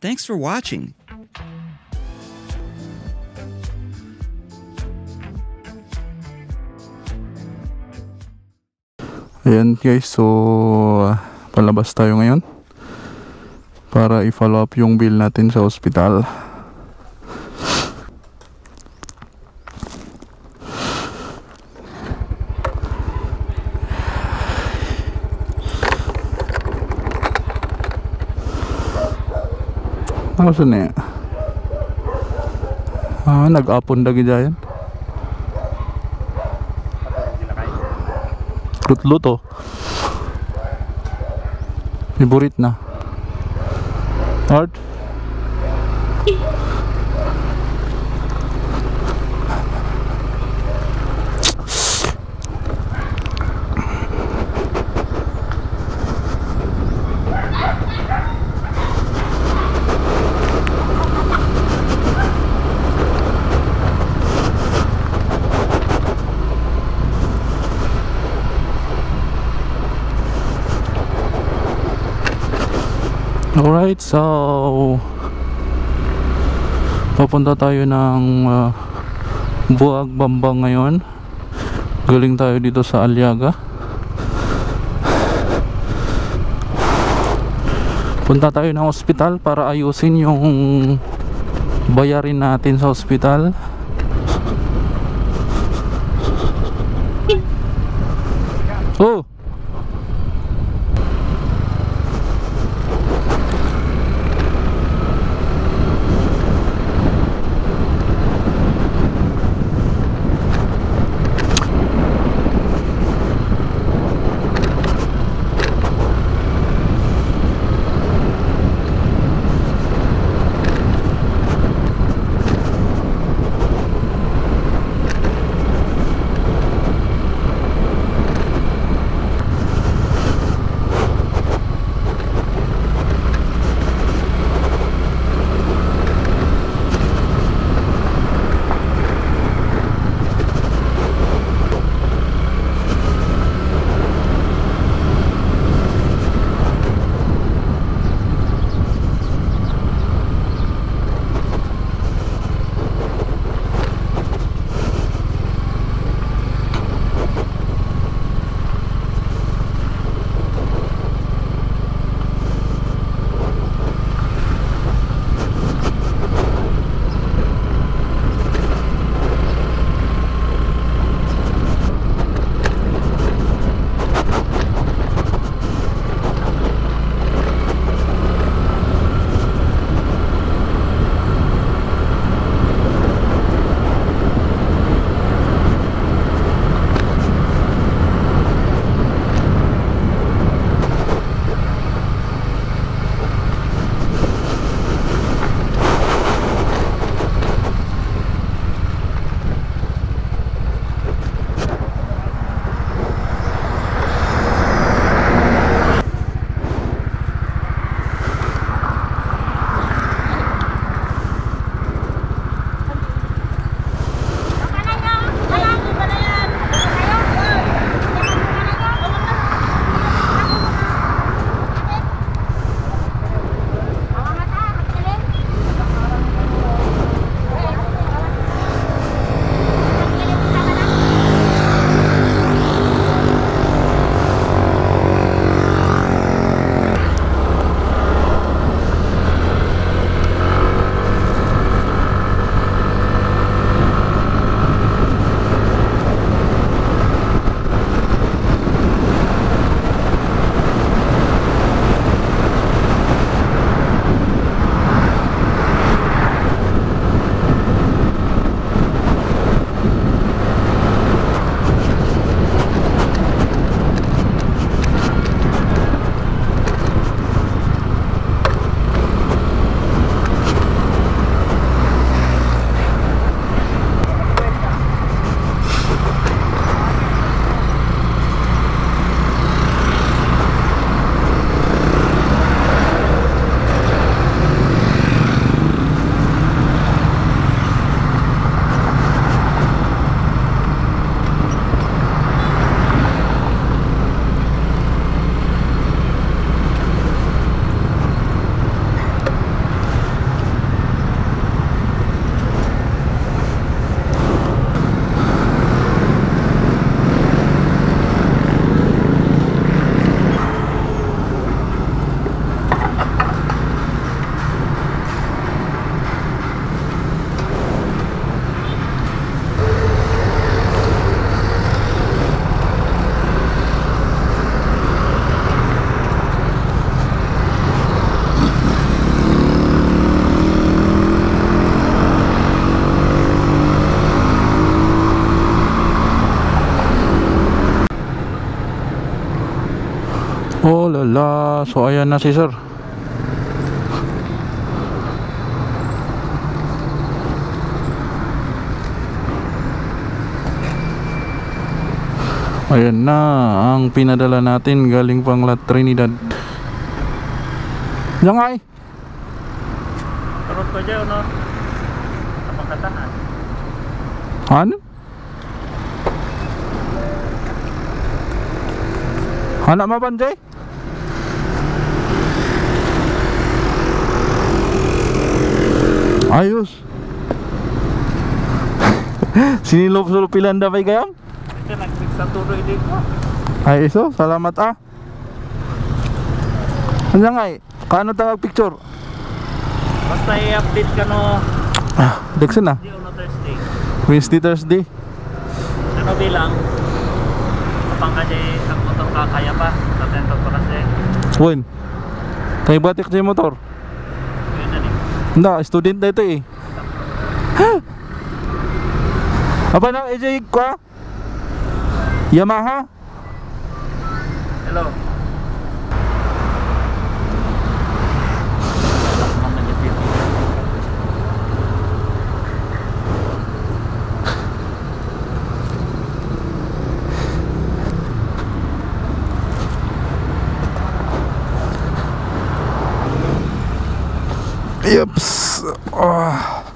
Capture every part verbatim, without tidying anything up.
Thanks for watching. Ayan guys, so uh, palabas tayo ngayon para i-follow up yung bill natin sa ospital. Ano sa niya? Ah, nag-apon lagi dyan. Lut-luto. Favorite na. Art. Alright, so papunta tayo ng uh, Buwag Bambang ngayon. Galing tayo dito sa Aliaga. Punta tayo ng ospital para ayusin yung bayarin natin sa ospital. Oh! Oh lala, so ayan na si sir. Ayan na ang pinadala natin galing pang La Trinidad. Diyan nga eh. Turut ko dyan, no? Sa pagkatahan. Ano? Anak mapanjay? Ayos. Sinilop-sulop ilan dapat kayam? Ito, nag-fix sa tuloy din ko. Ay iso, salamat ah. Ano nga eh? Kaano tawag picture? Basta i-update ka no. Ah, Dexon na. Di uno Thursday. Wednesday, Thursday. Ano bilang? Kapang ka dyan, ang motor kakaya pa. Tatento pa kasi. When? Kay batik sa motor. Yun na rin. Hindi, student na ito eh. Ha? Apa na, E J ko? Yamaha? Hello. Mama niya dito. Yups. Oh.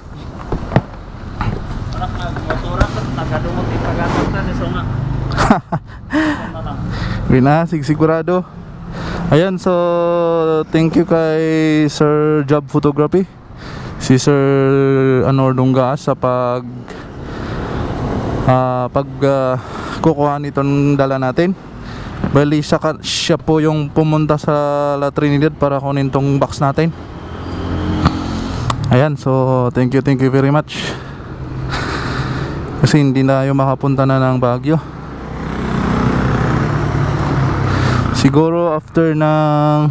Anak na, motora ka, nagadumot yung pag-atong na ni Songa. Ano lang. Winasig sigurado. Ayan, so thank you kay Sir Job Photography, si Sir Anor Dunggaas sa pag uh, pag uh, kukuha nitong dala natin. Bali siya, ka, siya po yung pumunta sa La Trinidad para kunin tong box natin. Ayan, so thank you, thank you very much. Kasi hindi na yung makapunta na ng Baguio. Siguro after ng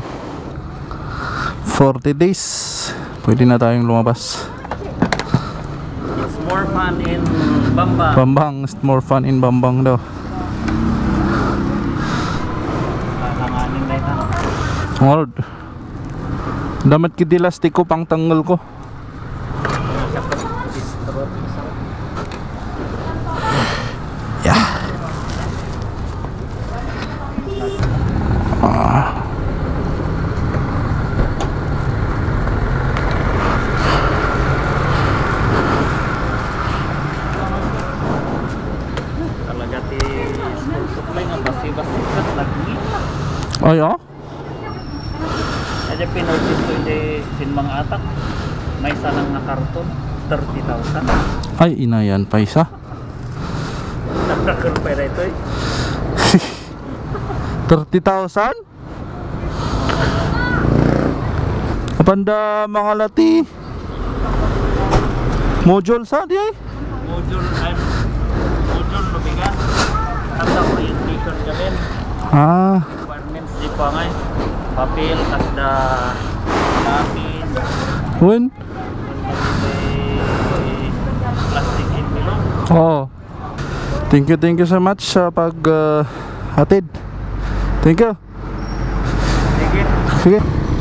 forty days pwede na tayong lumabas. It's more fun in Bambang. Bambang, it's more fun in Bambang daw. Langanin na ito. Lord, damat kidilas tiko pang tanggal ko. Yeah. Ah. Talaga ti school supply nga basi-basi kat lagi. Ay oh? Kaya pinotis ko yung sin mga atak. May salang na karton. thirty thousand. Ay inayan pa isa. Nagkakal pa ito eh. thirty thousand? Kapanda mga lati module sa di ay? Module and module lubigan. At sa orientation ka din. Ah, Requirements di pa nga eh. Papel, kasda, lapis, when? plastic envelope. Oh. Thank you, thank you so much sa pag uh, hatid. Thank you. Sige. Sige.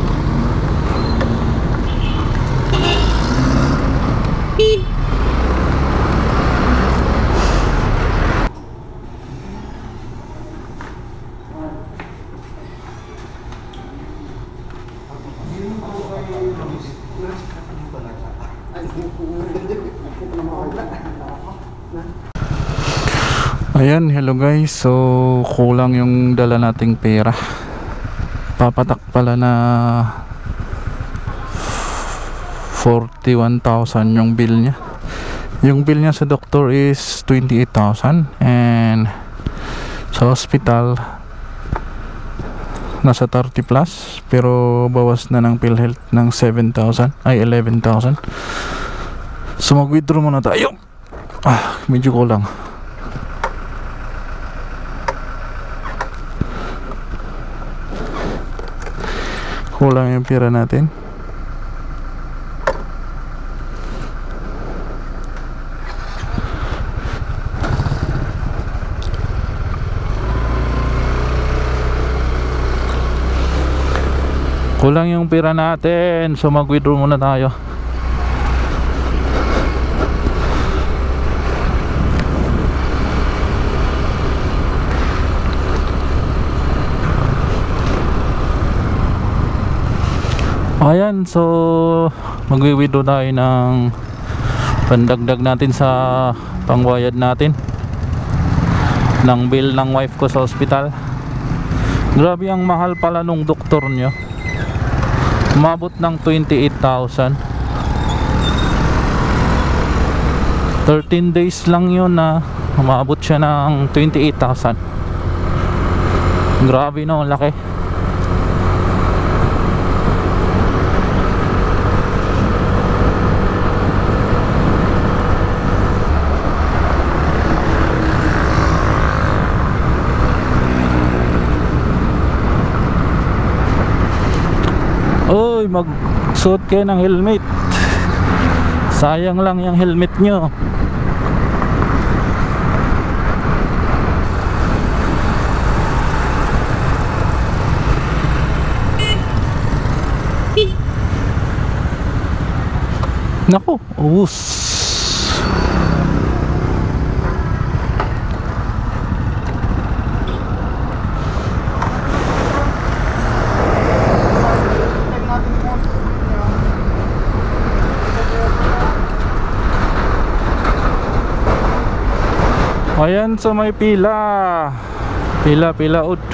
Ayan, hello guys. So kulang yung dala nating pera. Papatak pala na forty-one thousand yung bill niya. Yung bill niya sa doktor is twenty-eight thousand, and sa hospital nasa thirty plus, pero bawas na ng PhilHealth ng seven thousand, ay eleven thousand. So mag-withdraw muna tayo. Ah, medyo kulang. Kulang yung pera natin. Kulang yung pera natin, so mag-withdraw muna tayo. Ayan, so magwi-withdraw tayo ng pandagdag natin sa pangbayad natin ng bill ng wife ko sa ospital. Grabe, ang mahal pala nung doktor nyo. Umabot ng twenty-eight thousand. thirteen days lang yun na umabot siya ng twenty-eight thousand. Grabe, no, laki. Oy, magsuot kayo ng helmet. Sayang lang yung helmet nyo. Naku, us. Ayan, so may pila. Pila, pila ud.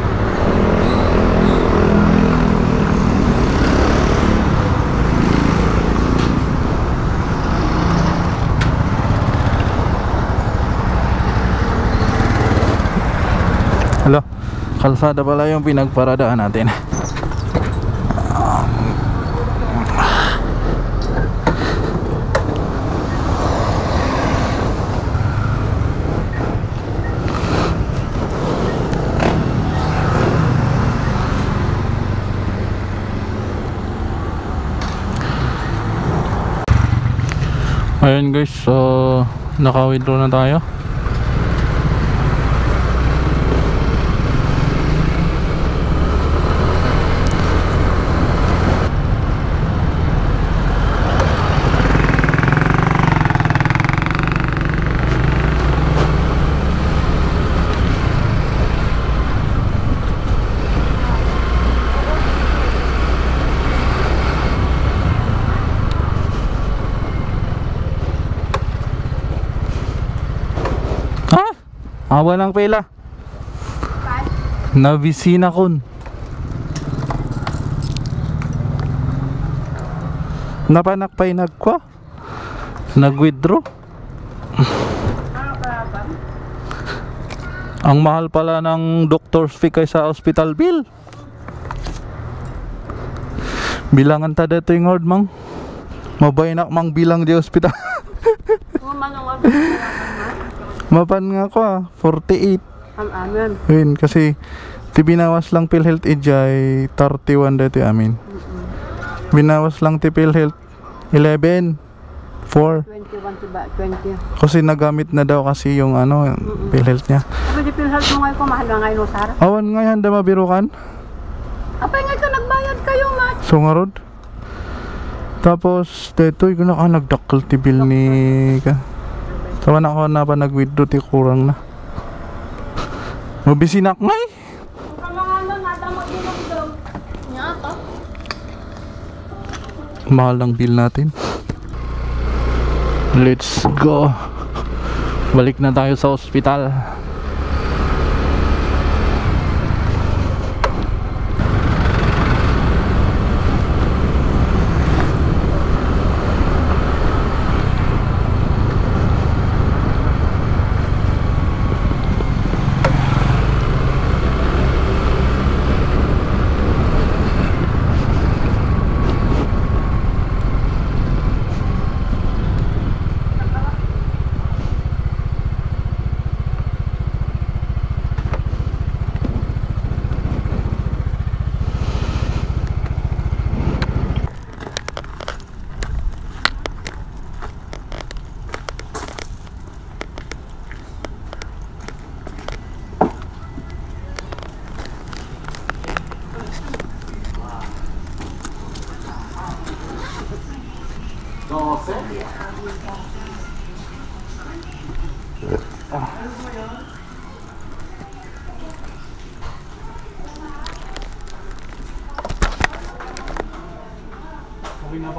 Hala, kalsada pala yung pinagparadaan natin. Ayan guys, so naka-withdraw na tayo. Awa ng pila. Nabisina kon. Napanakpay nagkwa. Nag-withdraw. Ang mahal pala ng doctor's fee kaysa hospital bill. Bilangan ta dito yung hord, mang. Mabay na mang bilang di hospital. Mapan nga ko ah, forty-eight. Ang amin. Yun, kasi ti binawas lang PhilHealth ijay thirty-one dito amin. Mm-mm. Binawas lang ti PhilHealth eleven, four. twenty-one to ba? twenty. Kasi nagamit na daw kasi yung ano, Mm-mm. PhilHealth niya. Sabi di PhilHealth mo ngayon ko, mahal nga ngayon, Sara. Awan nga yan, da mabirukan. Apay nga ka nagbayad kayo, Mat. Sungarod. Tapos, dito, yung na ka nagdakkel ti bill ni ka. Tawa na ako na pa nag-withdraw ti kurang na. Mabisinak nga eh. Ang mga ano, nata mag-inom daw. Nga to. Mahal ang bill natin. Let's go. Balik na tayo sa ospital. Okay na po.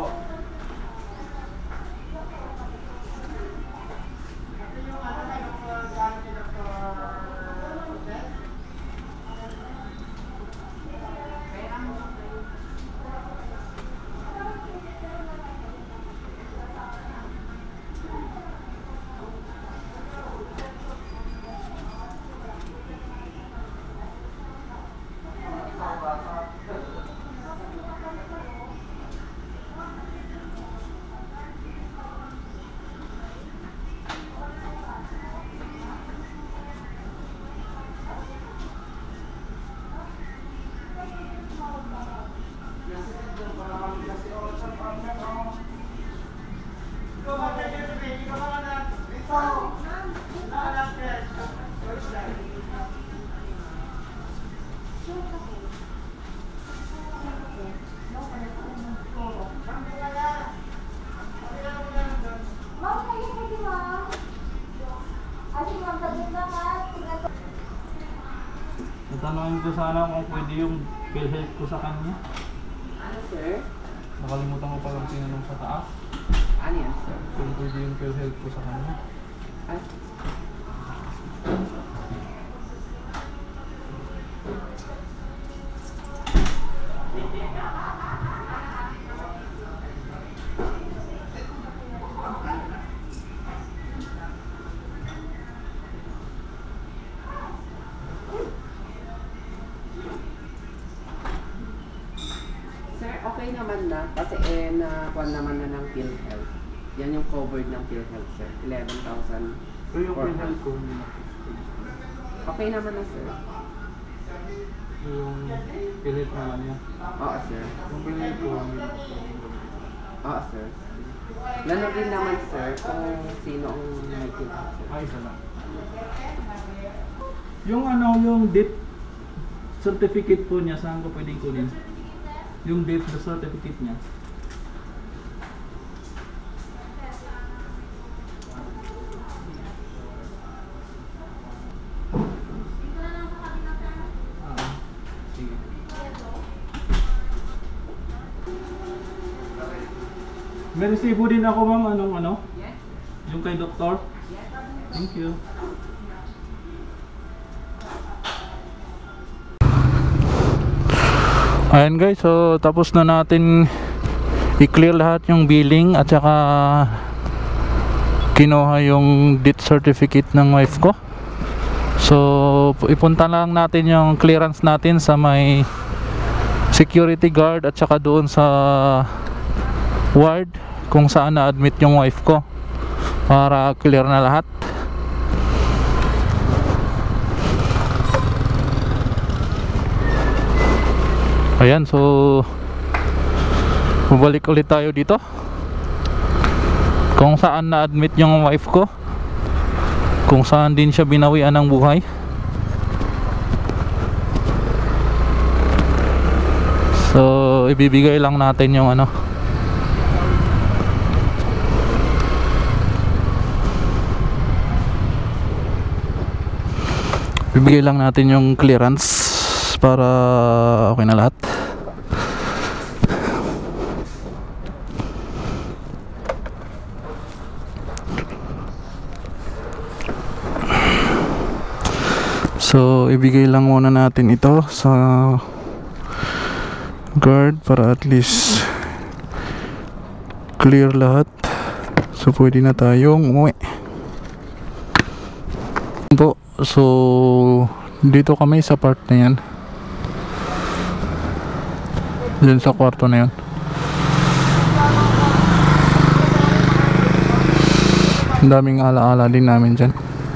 Natanongin ko sana kung pwede yung PhilHealth ko sa kanya. Ano, sir? Nakalimutan ko palang tinanong sa taas. Ano yan, sir? Kung pwede yung PhilHealth ko sa kanya. Ay, sir, okay naman na. Kasi eh, nakuha naman na ng PhilHealth. Yan yung covered ng PhilHealth, sir. eleven thousand. So yung PhilHealth ko, Okay naman na, sir. yung PhilHealth naman niya. Oo, sir. Yung PhilHealth ko, Oo, sir. Lalo din naman, sir, kung sino ang may PhilHealth, sir. ay isa lang. Yung ano, yung death certificate po niya, saan ko pwedeng kunin? Yung death certificate niya. Ah, sige. May resibo din ako, ma'am, anong ano? Yes. Yung kay doktor? Thank you. Ayan guys, so tapos na natin i-clear lahat yung billing at saka kinuha yung death certificate ng wife ko. So ipunta lang natin yung clearance natin sa may security guard at saka doon sa ward kung saan na-admit yung wife ko para clear na lahat. Ayan, so bumalik ulit tayo dito kung saan na-admit yung wife ko, kung saan din siya binawian ng buhay. So ibibigay lang natin yung ano, bibigay lang natin yung clearance para okay na lahat. So ibigay lang muna natin ito sa guard para at least clear lahat. So pwede na tayong umuwi po. So dito kami sa part na yan, dyan sa kwarto na yun. Ang daming alaala din namin dyan.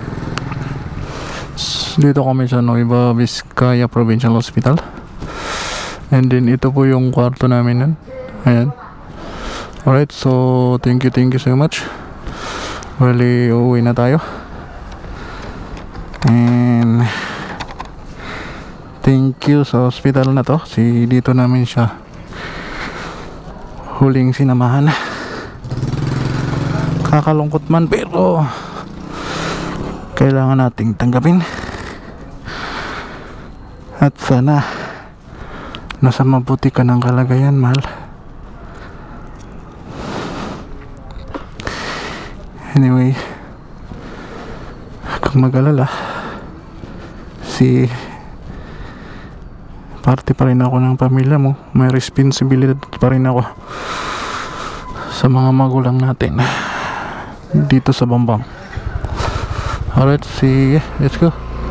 Dito kami sa Nueva Vizcaya Provincial Hospital. And then ito po yung kwarto namin nun. Ayan. Alright, so thank you, thank you so much. Bali, uuwi na tayo. And thank you sa hospital na to. Si dito namin siya huling sinamahan. Nakakalungkot man pero kailangan nating tanggapin. At sana nasa mabuti ka ng kalagayan, mahal. Anyway, kung mag-alala, si parte pa rin ako ng pamilya mo. May responsibilidad pa rin ako sa mga magulang natin dito sa Bambang. Alright, see, let's go.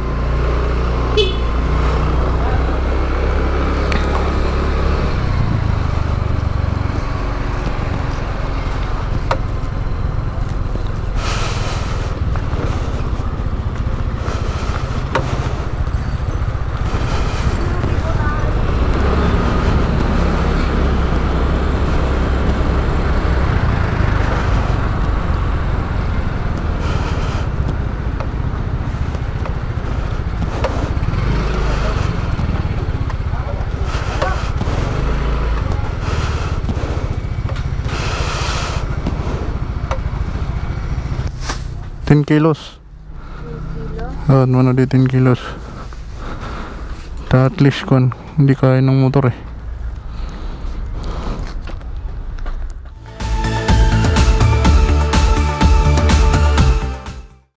ten kilos. Oh, ano di ten kilos. Ta at least kon hindi kaya ng motor eh.